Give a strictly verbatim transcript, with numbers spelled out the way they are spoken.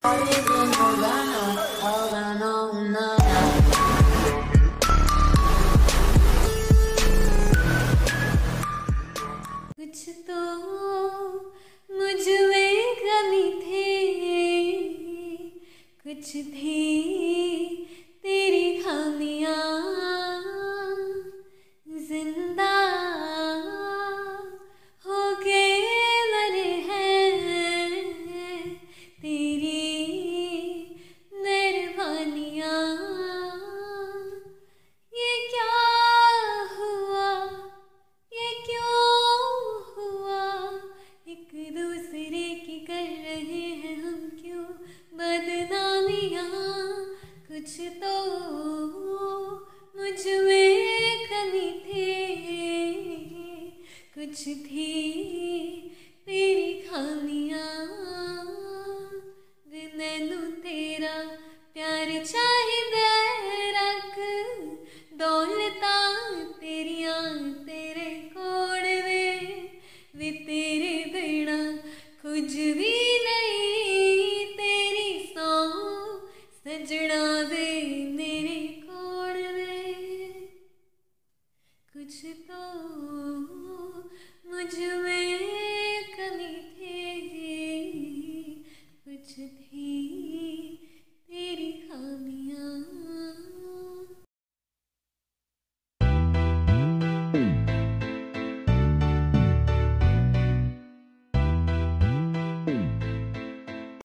कुछ तो मुझ में कमी थी, कुछ थी तेरी खामियां जिंदा होके मरे हैं तेरी मेहरबानियां। ये क्या हुआ, ये क्यों हुआ, एक दूसरे की कर रहे हैं हम क्यों बदनामियां। कुछ तो मुझ में कमी थी, कुछ थी तेरी खामियां। वे मैनू तेरा प्यार चाहिदा रख, दौलतां तेरियां तेरे कोल वे, वे तेरे बिना कुछ भी नहीं। तेरी सौ सजना वे मेरे कोल वे, कुछ तो मुझ